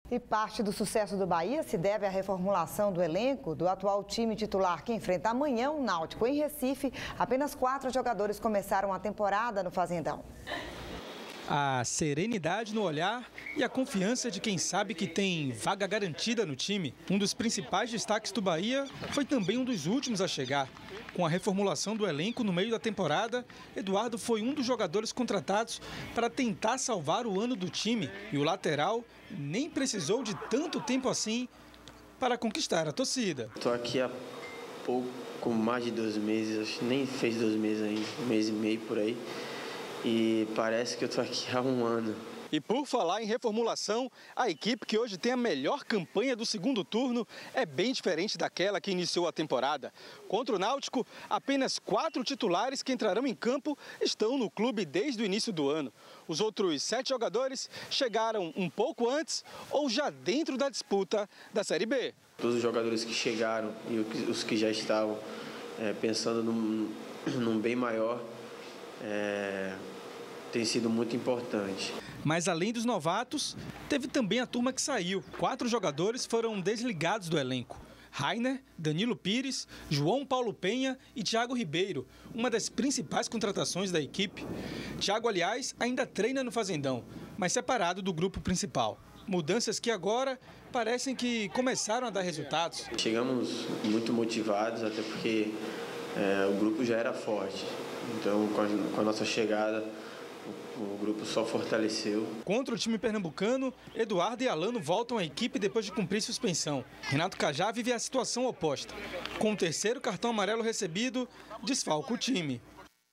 E parte do sucesso do Bahia se deve à reformulação do elenco do atual time titular que enfrenta amanhã o Náutico em Recife. Apenas 4 jogadores começaram a temporada no Fazendão. A serenidade no olhar e a confiança de quem sabe que tem vaga garantida no time. Um dos principais destaques do Bahia foi também um dos últimos a chegar. Com a reformulação do elenco no meio da temporada, Eduardo foi um dos jogadores contratados para tentar salvar o ano do time. E o lateral nem precisou de tanto tempo assim para conquistar a torcida. Estou aqui há pouco mais de 2 meses, acho que nem fez 2 meses ainda, 1 mês e meio por aí. E parece que eu estou aqui há 1 ano. E por falar em reformulação, a equipe que hoje tem a melhor campanha do segundo turno é bem diferente daquela que iniciou a temporada. Contra o Náutico, apenas 4 titulares que entrarão em campo estão no clube desde o início do ano. Os outros 7 jogadores chegaram um pouco antes ou já dentro da disputa da Série B. Todos os jogadores que chegaram e os que já estavam pensando num bem maior, tem sido muito importante. Mas além dos novatos, teve também a turma que saiu. 4 jogadores foram desligados do elenco. Rainer, Danilo Pires, João Paulo Penha e Thiago Ribeiro, uma das principais contratações da equipe. Thiago, aliás, ainda treina no Fazendão, mas separado do grupo principal. Mudanças que agora parecem que começaram a dar resultados. Chegamos muito motivados, até porque o grupo já era forte. Então, com a nossa chegada, o grupo só fortaleceu. Contra o time pernambucano, Eduardo e Alano voltam à equipe depois de cumprir suspensão. Renato Cajá vive a situação oposta. Com o 3º cartão amarelo recebido, desfalca o time.